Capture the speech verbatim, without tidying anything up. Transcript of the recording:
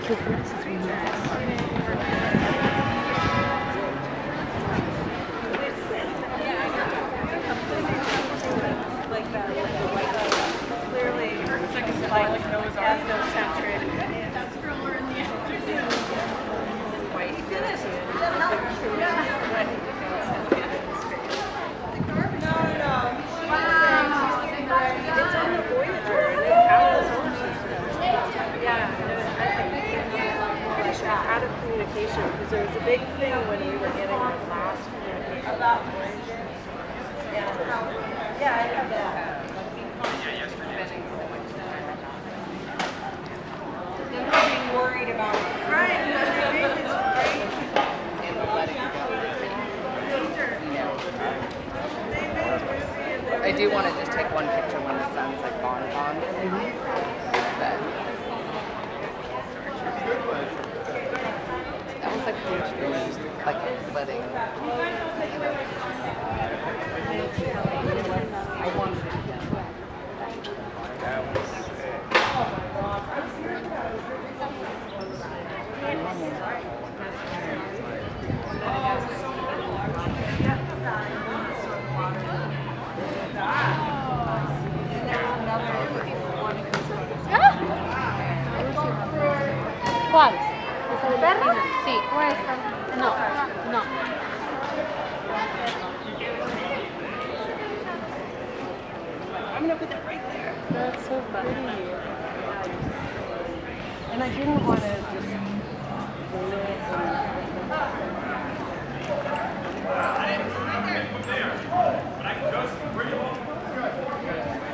Out of communication, because there was a big thing when we were getting our last communication about yeah. Yeah, I have that. They're not being worried about it. Right. I do want to just take one picture when the sun's like gone on. But that was like huge for me, like letting. I wanted to. ¿Cuál? ¿El perro? Sí. ¿O esta? No, no. I'm gonna put that right there. That's so funny. And I didn't want to just live and